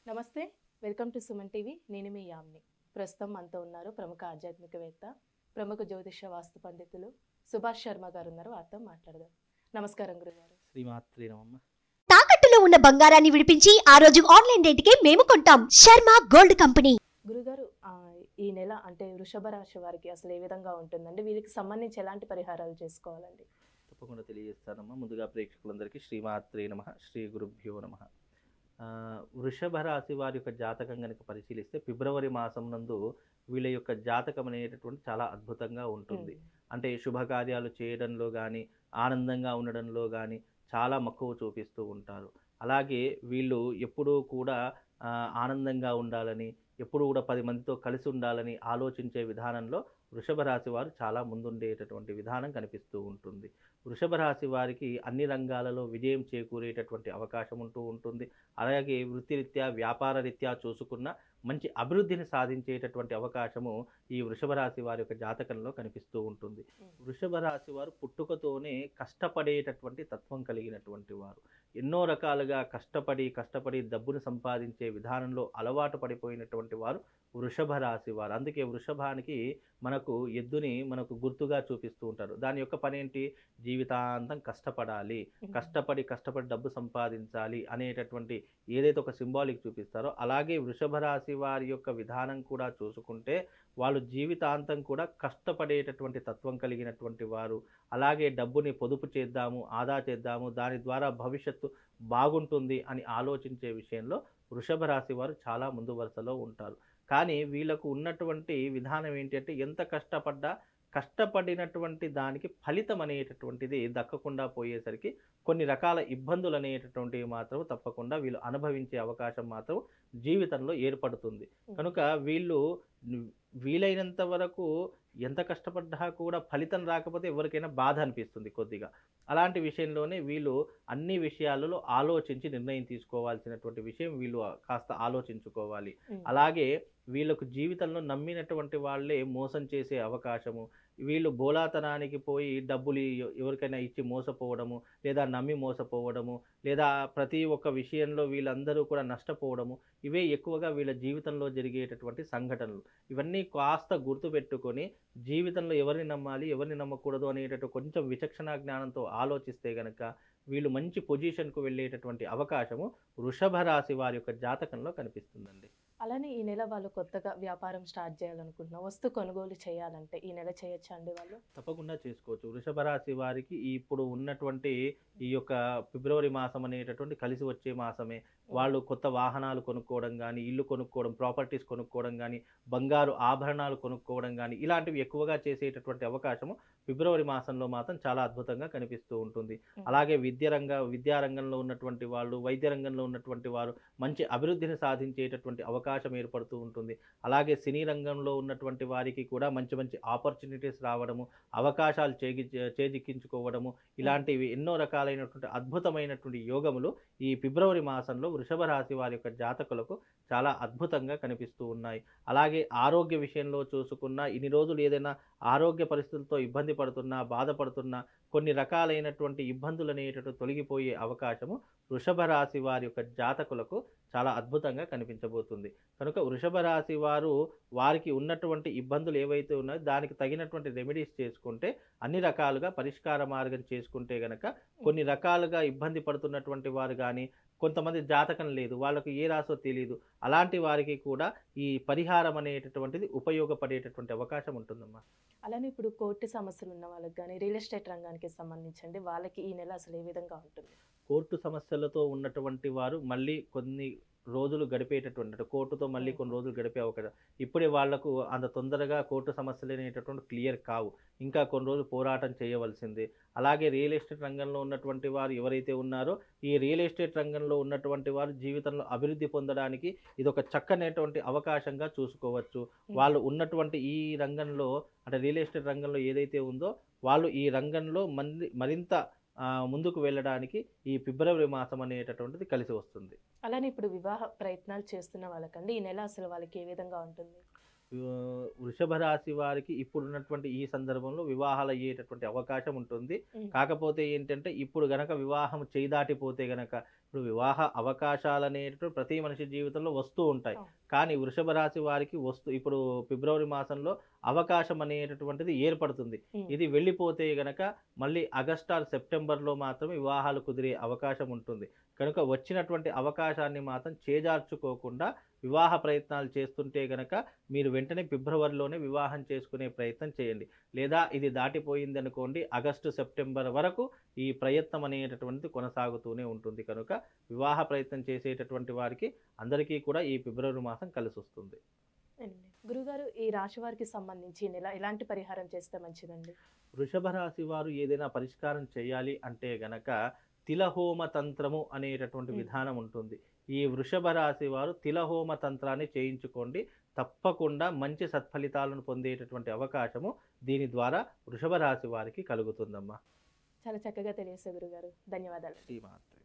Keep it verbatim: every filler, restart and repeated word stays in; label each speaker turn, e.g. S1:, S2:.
S1: నమస్తే, welcome to Suman TV. నేను మీ యామ్ని. ప్రస్తుతం మనతో ఉన్నారు ప్రముఖ ఆధ్యాత్మికవేత్త, ప్రముఖ జ్యోతిష వాస్తు పండితులు సుభాష్ శర్మ గారు ఉన్నారు. వారితో మాట్లాడదాం. నమస్కారం గురుగారు.
S2: శ్రీమాత్రి నమః.
S3: తాకట్టులో ఉన్న బంగారాన్ని విడిపించి ఆ రోజు ఆన్లైన్ రేటుకే మేము కొంటాం. Sharma gold company.
S1: గురుగారు, ఈ నెల అంటే వృషభ రాశి వారికి అసలు ఏ విధంగా ఉంటుందండి? వీరికి సంబంధించి ఎలాంటి పరిహారాలు చేసుకోవాలండి?
S2: తప్పకుండా తెలియజేస్తానమ్మా. ముందుగా ప్రేక్షకులందరికీ శ్రీమాత్రి నమః, శ్రీ గురుభ్యో నమః. వృషభ రాశి వారి యొక్క జాతకం కనుక పరిశీలిస్తే ఫిబ్రవరి మాసం నందు వీళ్ళ యొక్క జాతకం అనేటటువంటి చాలా అద్భుతంగా ఉంటుంది. అంటే శుభకార్యాలు చేయడంలో కానీ, ఆనందంగా ఉండడంలో కానీ చాలా మక్కువ చూపిస్తూ ఉంటారు. అలాగే వీళ్ళు ఎప్పుడూ కూడా ఆనందంగా ఉండాలని, ఎప్పుడు కూడా పది మందితో కలిసి ఉండాలని ఆలోచించే విధానంలో వృషభ రాశి వారు చాలా ముందుండేటటువంటి విధానం కనిపిస్తూ ఉంటుంది. వృషభ రాశి వారికి అన్ని రంగాలలో విజయం చేకూరేటటువంటి అవకాశం ఉంటూ ఉంటుంది. అలాగే వృత్తిరీత్యా, వ్యాపార రీత్యా చూసుకున్న మంచి అభివృద్ధిని సాధించేటటువంటి అవకాశము ఈ వృషభ రాశి వారి యొక్క జాతకంలో కనిపిస్తూ ఉంటుంది. వృషభ రాశి వారు పుట్టుకతోనే కష్టపడేటటువంటి తత్వం కలిగినటువంటి వారు. ఎన్నో రకాలుగా కష్టపడి కష్టపడి డబ్బును సంపాదించే విధానంలో అలవాటు పడిపోయినటువంటి వారు వృషభ రాశి వారు. అందుకే వృషభానికి మనకు ఎద్దుని మనకు గుర్తుగా చూపిస్తూ ఉంటారు. దాని యొక్క పని ఏంటి? జీవితాంతం కష్టపడాలి, కష్టపడి కష్టపడి డబ్బు సంపాదించాలి అనేటటువంటి ఏదైతే ఒక సింబాలిక్ చూపిస్తారో, అలాగే వృషభ రాశి వారి యొక్క విధానం కూడా చూసుకుంటే వాళ్ళు జీవితాంతం కూడా కష్టపడేటటువంటి తత్వం కలిగినటువంటి వారు. అలాగే డబ్బుని పొదుపు చేద్దాము, ఆదా చేద్దాము, దాని ద్వారా భవిష్యత్తు బాగుంటుంది అని ఆలోచించే విషయంలో వృషభ రాశి వారు చాలా ముందు వరుసలో ఉంటారు. కానీ వీళ్ళకు ఉన్నటువంటి విధానం ఏంటి అంటే, ఎంత కష్టపడ్డా కష్టపడినటువంటి దానికి ఫలితం అనేటటువంటిది దక్కకుండా పోయేసరికి కొన్ని రకాల ఇబ్బందులు అనేటటువంటివి మాత్రం తప్పకుండా వీళ్ళు అనుభవించే అవకాశం మాత్రం జీవితంలో ఏర్పడుతుంది. కనుక వీళ్ళు వీలైనంత వరకు ఎంత కష్టపడ్డా కూడా ఫలితం రాకపోతే ఎవరికైనా బాధ అనిపిస్తుంది కొద్దిగా. అలాంటి విషయంలోనే వీళ్ళు అన్ని విషయాలలో ఆలోచించి నిర్ణయం తీసుకోవాల్సినటువంటి విషయం వీళ్ళు కాస్త ఆలోచించుకోవాలి. అలాగే వీళ్ళకు జీవితంలో నమ్మినటువంటి వాళ్ళే మోసం చేసే అవకాశము, వీళ్ళు బోలాతనానికి పోయి డబ్బులు ఎవరికైనా ఇచ్చి మోసపోవడము, లేదా నమ్మి మోసపోవడము, లేదా ప్రతి ఒక్క విషయంలో వీళ్ళందరూ కూడా నష్టపోవడము, ఇవే ఎక్కువగా వీళ్ళ జీవితంలో జరిగేటటువంటి సంఘటనలు. ఇవన్నీ కాస్త గుర్తుపెట్టుకొని జీవితంలో ఎవరిని నమ్మాలి, ఎవరిని నమ్మకూడదు అనేటటువంటి కొంచెం విచక్షణ జ్ఞానంతో ఆలోచిస్తే గనక వీళ్ళు మంచి పొజిషన్కు వెళ్ళేటటువంటి అవకాశము వృషభ రాశి వారి యొక్క జాతకంలో కనిపిస్తుందండి.
S1: అలానే ఈ నెల వాళ్ళు కొత్తగా వ్యాపారం స్టార్ట్ చేయాలనుకుంటున్నా, వస్తు కొనుగోలు చేయాలంటే ఈ నెల చేయొచ్చా అండి వాళ్ళు?
S2: తప్పకుండా చేసుకోవచ్చు. వృషభ రాశి వారికి ఇప్పుడు ఉన్నటువంటి ఈ యొక్క ఫిబ్రవరి మాసం అనేటటువంటి కలిసి వచ్చే మాసమే. వాళ్ళు కొత్త వాహనాలు కొనుక్కోవడం కానీ, ఇల్లు కొనుక్కోవడం, ప్రాపర్టీస్ కొనుక్కోవడం కానీ, బంగారు ఆభరణాలు కొనుక్కోవడం కానీ ఇలాంటివి ఎక్కువగా చేసేటటువంటి అవకాశము ఫిబ్రవరి మాసంలో మాత్రం చాలా అద్భుతంగా కనిపిస్తూ ఉంటుంది. అలాగే విద్య రంగ విద్యారంగంలో ఉన్నటువంటి వాళ్ళు, వైద్య రంగంలో ఉన్నటువంటి వారు మంచి అభివృద్ధిని సాధించేటటువంటి అవకాశం ఏర్పడుతూ ఉంటుంది. అలాగే సినీ రంగంలో ఉన్నటువంటి వారికి కూడా మంచి మంచి ఆపర్చునిటీస్ రావడము, అవకాశాలు చేగి చేజిక్కించుకోవడము, ఇలాంటివి ఎన్నో రకాలైనటువంటి అద్భుతమైనటువంటి యోగములు ఈ ఫిబ్రవరి మాసంలో వృషభ రాశి వారి యొక్క జాతకులకు చాలా అద్భుతంగా కనిపిస్తూ ఉన్నాయి. అలాగే ఆరోగ్య విషయంలో చూసుకున్న ఇన్ని రోజులు ఏదైనా ఆరోగ్య పరిస్థితులతో ఇబ్బంది పడుతున్నా, బాధపడుతున్నా, కొన్ని రకాలైనటువంటి ఇబ్బందులు అనేటటువంటి తొలగిపోయే అవకాశము వృషభ రాశి వారి యొక్క జాతకులకు చాలా అద్భుతంగా కనిపించబోతుంది. కనుక వృషభ రాశి వారు వారికి ఉన్నటువంటి ఇబ్బందులు ఏవైతే ఉన్నాయో దానికి తగినటువంటి రెమెడీస్ చేసుకుంటే, అన్ని రకాలుగా పరిష్కార మార్గం చేసుకుంటే గనక కొన్ని రకాలుగా ఇబ్బంది పడుతున్నటువంటి వారు కానీ, కొంతమంది జాతకం లేదు, వాళ్ళకు ఏ రాసో తెలియదు, అలాంటి వారికి కూడా ఈ పరిహారం అనేటటువంటిది ఉపయోగపడేటటువంటి అవకాశం ఉంటుందమ్మా.
S1: అలానే ఇప్పుడు కోర్టు సమస్యలు ఉన్న వాళ్ళకి కానీ, రియల్ ఎస్టేట్ రంగానికి సంబంధించండి వాళ్ళకి ఈ నెల అసలు ఏ విధంగా ఉంటుంది?
S2: కోర్టు సమస్యలతో ఉన్నటువంటి వారు మళ్ళీ కొన్ని రోజులు గడిపేటటువంటి, కోర్టుతో మళ్ళీ కొన్ని రోజులు గడిపే అవకాశం. ఇప్పుడే వాళ్లకు అంత తొందరగా కోర్టు సమస్యలు అనేటటువంటి క్లియర్ కావు, ఇంకా కొన్ని రోజులు పోరాటం చేయవలసిందే. అలాగే రియల్ ఎస్టేట్ రంగంలో ఉన్నటువంటి వారు ఎవరైతే ఉన్నారో, ఈ రియల్ ఎస్టేట్ రంగంలో ఉన్నటువంటి వారు జీవితంలో అభివృద్ధి పొందడానికి ఇది ఒక చక్కనటువంటి అవకాశంగా చూసుకోవచ్చు. వాళ్ళు ఉన్నటువంటి ఈ రంగంలో, అంటే రియల్ ఎస్టేట్ రంగంలో ఏదైతే ఉందో, వాళ్ళు ఈ రంగంలో మంది మరింత ముందుకు వెళ్ళడానికి ఈ ఫిబ్రవరి మాసం అనేటటువంటిది కలిసి వస్తుంది.
S1: అలానే ఇప్పుడు వివాహ ప్రయత్నాలు చేస్తున్న వాళ్ళకండి ఈ నెల అసలు వాళ్ళకి ఏ విధంగా ఉంటుంది?
S2: వృషభ రాశి వారికి ఇప్పుడున్నటువంటి ఈ సందర్భంలో వివాహాలు అయ్యేటటువంటి అవకాశం ఉంటుంది. కాకపోతే ఏంటంటే ఇప్పుడు గనక వివాహం చేయి దాటిపోతే గనక, ఇప్పుడు వివాహ అవకాశాలు అనేటువంటి ప్రతి మనిషి జీవితంలో వస్తూ ఉంటాయి.
S1: అవును.
S2: కానీ వృషభ రాశి వారికి వస్తు ఇప్పుడు ఫిబ్రవరి మాసంలో అవకాశం అనేటటువంటిది ఏర్పడుతుంది.
S1: ఉమ్.
S2: ఇది వెళ్ళిపోతే గనక మళ్ళీ ఆగస్ట్ ఆర్ సెప్టెంబర్లో మాత్రమే వివాహాలు కుదిరే అవకాశం ఉంటుంది. కనుక వచ్చినటువంటి అవకాశాన్ని మాత్రం చేజార్చుకోకుండా వివాహ ప్రయత్నాలు చేస్తుంటే గనక మీరు వెంటనే ఫిబ్రవరిలోనే వివాహం చేసుకునే ప్రయత్నం చేయండి. లేదా ఇది దాటిపోయింది అనుకోండి, ఆగస్టు సెప్టెంబర్ వరకు ఈ ప్రయత్నం అనేటటువంటిది కొనసాగుతూనే ఉంటుంది. కనుక వివాహ ప్రయత్నం చేసేటటువంటి వారికి అందరికీ కూడా ఈ ఫిబ్రవరి మాసం కలిసి వస్తుంది.
S1: అండి. గురుగారు, ఈ రాశి వారికి సంబంధించి ఈ నెల ఎలాంటి పరిహారం చేస్తే మంచిదండి?
S2: వృషభ రాశి వారు ఏదైనా పరిష్కారం చేయాలి అంటే గనక తిలహోమ తంత్రము అనేటటువంటి
S1: ఉమ్.
S2: విధానం ఉంటుంది. ఈ వృషభ రాశి వారు తిలహోమ తంత్రాన్ని చేయించుకోండి. తప్పకుండా మంచి సత్ఫలితాలను పొందేటటువంటి అవకాశము దీని ద్వారా వృషభ రాశి వారికి కలుగుతుందమ్మా.
S1: చాలా చక్కగా తెలియజేశారు గురుగారు. ధన్యవాదాలు.
S2: శ్రీమాత్రే.